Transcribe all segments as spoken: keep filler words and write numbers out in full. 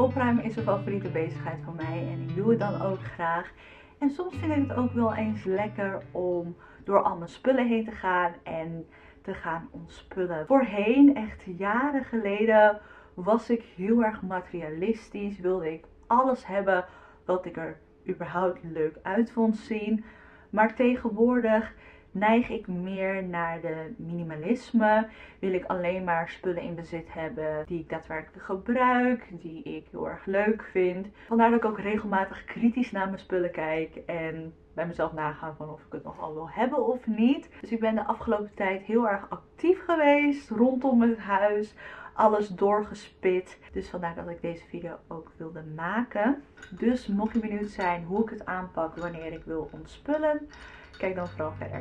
Opruimen is een favoriete bezigheid van mij en ik doe het dan ook graag. En soms vind ik het ook wel eens lekker om door al mijn spullen heen te gaan en te gaan ontspullen. Voorheen, echt jaren geleden, was ik heel erg materialistisch. Wilde ik alles hebben wat ik er überhaupt leuk uit vond zien. Maar tegenwoordig neig ik meer naar de minimalisme. Wil ik alleen maar spullen in bezit hebben die ik daadwerkelijk gebruik, die ik heel erg leuk vind. Vandaar dat ik ook regelmatig kritisch naar mijn spullen kijk en bij mezelf nagaan van of ik het nog al wil hebben of niet. Dus ik ben de afgelopen tijd heel erg actief geweest rondom het huis. Alles doorgespit. Dus vandaar dat ik deze video ook wilde maken. Dus mocht je benieuwd zijn hoe ik het aanpak wanneer ik wil ontspullen, kijk dan vooral verder.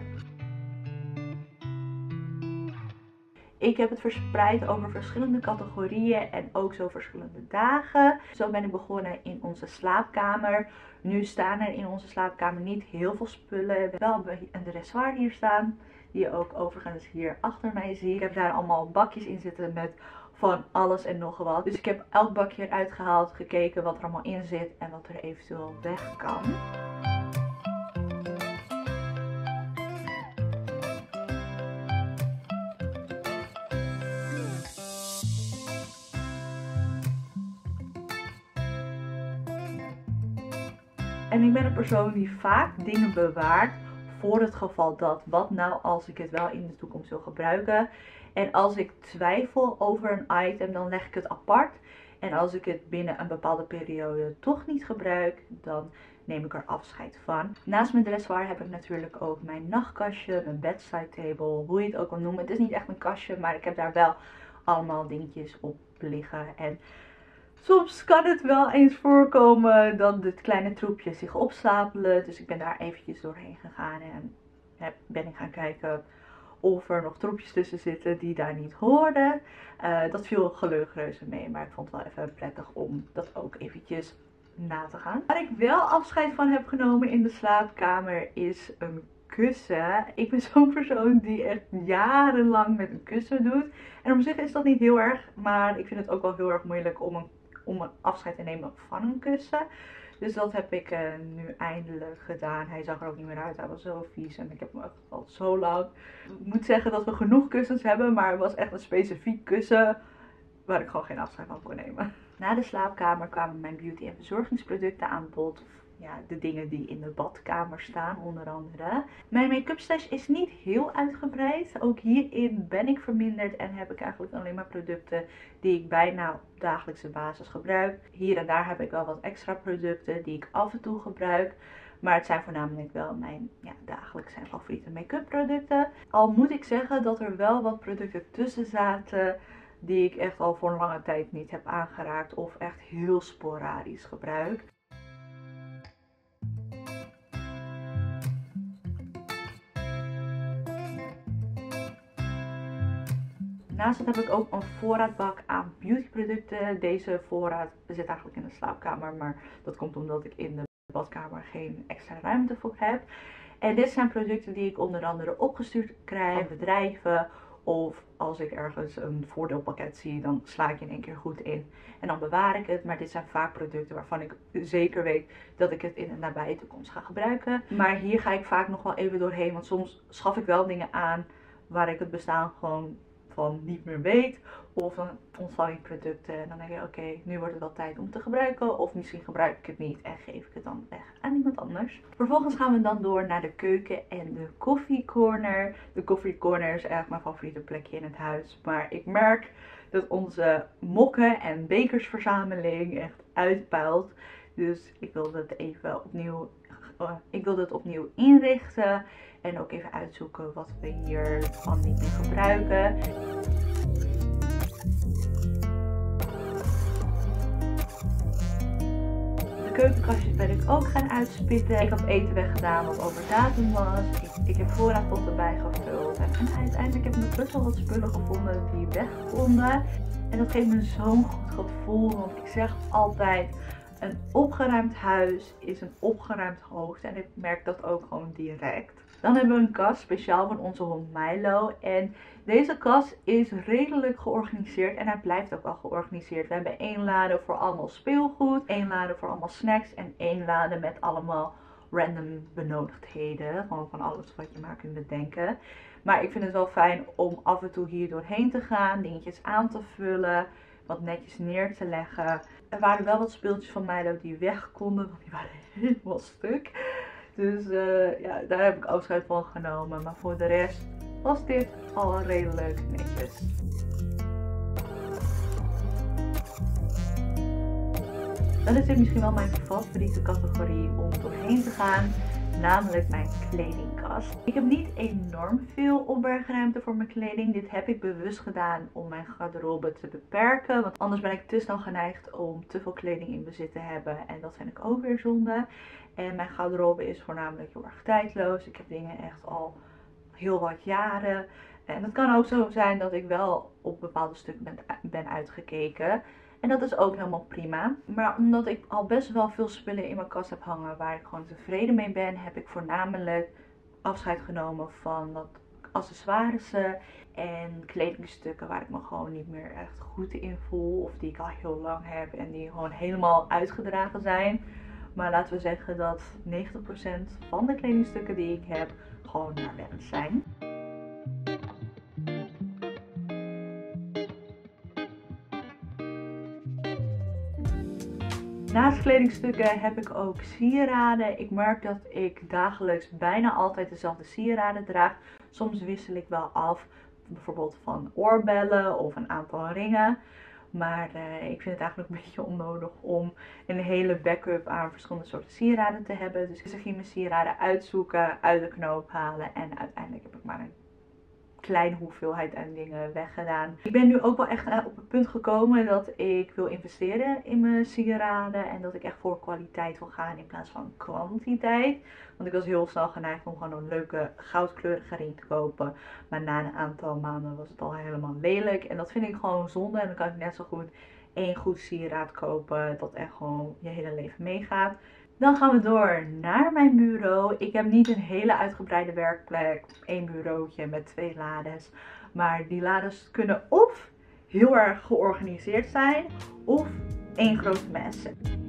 Ik heb het verspreid over verschillende categorieën en ook zo verschillende dagen. Zo ben ik begonnen in onze slaapkamer. Nu staan er in onze slaapkamer niet heel veel spullen. We hebben wel een dressoir hier staan, die je ook overigens hier achter mij ziet. Ik heb daar allemaal bakjes in zitten met van alles en nog wat. Dus ik heb elk bakje eruit gehaald, gekeken wat er allemaal in zit en wat er eventueel weg kan. En ik ben een persoon die vaak dingen bewaart voor het geval dat. Wat nou als ik het wel in de toekomst wil gebruiken. En als ik twijfel over een item, dan leg ik het apart. En als ik het binnen een bepaalde periode toch niet gebruik, dan neem ik er afscheid van. Naast mijn dressoir heb ik natuurlijk ook mijn nachtkastje, mijn bedside table, hoe je het ook wil noemen. Het is niet echt een kastje, maar ik heb daar wel allemaal dingetjes op liggen. En soms kan het wel eens voorkomen dat dit kleine troepjes zich opstapelen. Dus ik ben daar eventjes doorheen gegaan en heb, ben ik gaan kijken of er nog troepjes tussen zitten die daar niet hoorden. Uh, dat viel gelukkig reuze mee, maar ik vond het wel even prettig om dat ook eventjes na te gaan. Waar ik wel afscheid van heb genomen in de slaapkamer is een kussen. Ik ben zo'n persoon die echt jarenlang met een kussen doet. En op zich is dat niet heel erg, maar ik vind het ook wel heel erg moeilijk om een, om een afscheid te nemen van een kussen. Dus dat heb ik uh, nu eindelijk gedaan. Hij zag er ook niet meer uit. Hij was zo vies en ik heb hem al zo lang. Ik moet zeggen dat we genoeg kussens hebben, maar het was echt een specifiek kussen waar ik gewoon geen afscheid van kon nemen. Na de slaapkamer kwamen mijn beauty- en verzorgingsproducten aan bod. Ja, de dingen die in de badkamer staan onder andere. Mijn make-up stash is niet heel uitgebreid. Ook hierin ben ik verminderd en heb ik eigenlijk alleen maar producten die ik bijna op dagelijkse basis gebruik. Hier en daar heb ik wel wat extra producten die ik af en toe gebruik. Maar het zijn voornamelijk wel mijn ja, dagelijkse en favoriete make-up producten. Al moet ik zeggen dat er wel wat producten tussen zaten die ik echt al voor een lange tijd niet heb aangeraakt of echt heel sporadisch gebruik. Naast dat heb ik ook een voorraadbak aan beautyproducten. Deze voorraad zit eigenlijk in de slaapkamer, maar dat komt omdat ik in de badkamer geen extra ruimte voor heb. En dit zijn producten die ik onder andere opgestuurd krijg van bedrijven. Of als ik ergens een voordeelpakket zie, dan sla ik in één keer goed in. En dan bewaar ik het. Maar dit zijn vaak producten waarvan ik zeker weet dat ik het in de nabije toekomst ga gebruiken. Maar hier ga ik vaak nog wel even doorheen. Want soms schaf ik wel dingen aan waar ik het bestaan gewoon van niet meer weet. Of dan ontvang ik producten en dan denk ik oké, okay, nu wordt het wel tijd om te gebruiken. Of misschien gebruik ik het niet en geef ik het dan weg aan iemand anders. Vervolgens gaan we dan door naar de keuken en de koffiecorner. De koffiecorner is eigenlijk mijn favoriete plekje in het huis. Maar ik merk dat onze mokken en bekersverzameling echt uitpuilt. Dus ik wilde het even opnieuw, uh, ik wilde het opnieuw inrichten. En ook even uitzoeken wat we hier van niet meer gebruiken. De keukenkastjes ben ik ook gaan uitspitten. Ik had eten weggedaan wat over datum was. Ik, ik heb voorraadpotten bijgevuld. En, en uiteindelijk heb ik best wel wat spullen gevonden die weg konden. En dat geeft me zo'n goed gevoel. Want ik zeg altijd, een opgeruimd huis is een opgeruimd hoofd. En ik merk dat ook gewoon direct. Dan hebben we een kast speciaal voor onze hond Milo. En deze kast is redelijk georganiseerd en hij blijft ook wel georganiseerd. We hebben één lade voor allemaal speelgoed, één lade voor allemaal snacks en één lade met allemaal random benodigdheden. Gewoon van alles wat je maar kunt bedenken. Maar ik vind het wel fijn om af en toe hier doorheen te gaan, dingetjes aan te vullen, wat netjes neer te leggen. Er waren wel wat speeltjes van Milo die weg konden, want die waren helemaal stuk. Dus uh, ja, daar heb ik afscheid van genomen. Maar voor de rest was dit al redelijk netjes. Dan is dit misschien wel mijn favoriete categorie om doorheen te gaan. Namelijk mijn kledingkast. Ik heb niet enorm veel opbergruimte voor mijn kleding. Dit heb ik bewust gedaan om mijn garderobe te beperken. Want anders ben ik te snel geneigd om te veel kleding in bezit te hebben. En dat vind ik ook weer zonde. En mijn garderobe is voornamelijk heel erg tijdloos. Ik heb dingen echt al heel wat jaren. En het kan ook zo zijn dat ik wel op bepaalde stukken ben, ben uitgekeken. En dat is ook helemaal prima. Maar omdat ik al best wel veel spullen in mijn kast heb hangen waar ik gewoon tevreden mee ben, heb ik voornamelijk afscheid genomen van wat accessoires en kledingstukken waar ik me gewoon niet meer echt goed in voel. Of die ik al heel lang heb en die gewoon helemaal uitgedragen zijn. Maar laten we zeggen dat negentig procent van de kledingstukken die ik heb gewoon naar wens zijn. Naast kledingstukken heb ik ook sieraden. Ik merk dat ik dagelijks bijna altijd dezelfde sieraden draag. Soms wissel ik wel af, bijvoorbeeld van oorbellen of een aantal ringen. Maar uh, ik vind het eigenlijk een beetje onnodig om een hele backup aan verschillende soorten sieraden te hebben. Dus ik ging mijn sieraden uitzoeken, uit de knoop halen en uiteindelijk heb ik maar een kleine hoeveelheid aan dingen weggedaan. Ik ben nu ook wel echt op het punt gekomen dat ik wil investeren in mijn sieraden. En dat ik echt voor kwaliteit wil gaan in plaats van kwantiteit. Want ik was heel snel geneigd om gewoon een leuke goudkleurige ring te kopen. Maar na een aantal maanden was het al helemaal lelijk. En dat vind ik gewoon zonde. En dan kan ik net zo goed één goed sieraad kopen. Dat echt gewoon je hele leven meegaat. Dan gaan we door naar mijn bureau. Ik heb niet een hele uitgebreide werkplek. Eén bureautje met twee lades. Maar die lades kunnen of heel erg georganiseerd zijn. Of één grote mes.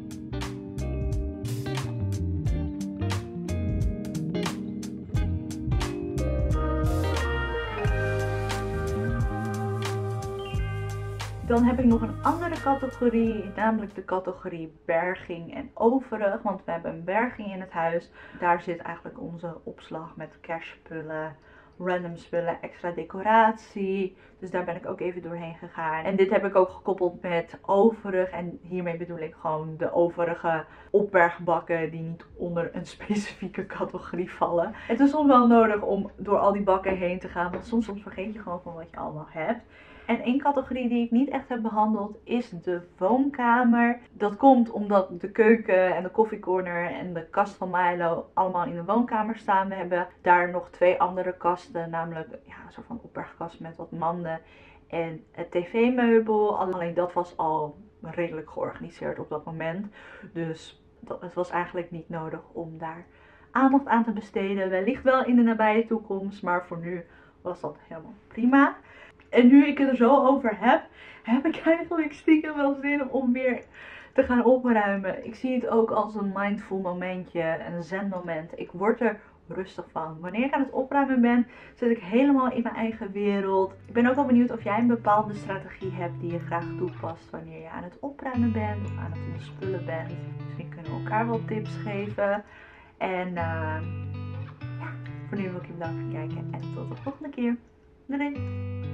Dan heb ik nog een andere categorie, namelijk de categorie berging en overig. Want we hebben een berging in het huis. Daar zit eigenlijk onze opslag met kerstspullen, random spullen, extra decoratie. Dus daar ben ik ook even doorheen gegaan. En dit heb ik ook gekoppeld met overig. En hiermee bedoel ik gewoon de overige opbergbakken die niet onder een specifieke categorie vallen. Het is soms wel nodig om door al die bakken heen te gaan. Want soms, soms vergeet je gewoon van wat je allemaal hebt. En één categorie die ik niet echt heb behandeld is de woonkamer. Dat komt omdat de keuken en de koffiecorner en de kast van Milo allemaal in de woonkamer staan. We hebben daar nog twee andere kasten, namelijk ja, een soort van opbergkast met wat manden en het tv-meubel. Alleen dat was al redelijk georganiseerd op dat moment. Dus dat, het was eigenlijk niet nodig om daar aandacht aan te besteden. Wellicht wel in de nabije toekomst, maar voor nu was dat helemaal prima. En nu ik het er zo over heb, heb ik eigenlijk stiekem wel zin om weer te gaan opruimen. Ik zie het ook als een mindful momentje, een zen moment. Ik word er rustig van. Wanneer ik aan het opruimen ben, zit ik helemaal in mijn eigen wereld. Ik ben ook wel benieuwd of jij een bepaalde strategie hebt die je graag toepast wanneer je aan het opruimen bent of aan het ontspullen bent. Misschien kunnen we elkaar wel tips geven. En uh, ja, voor nu wil ik je bedanken voor het kijken en tot de volgende keer. Doei!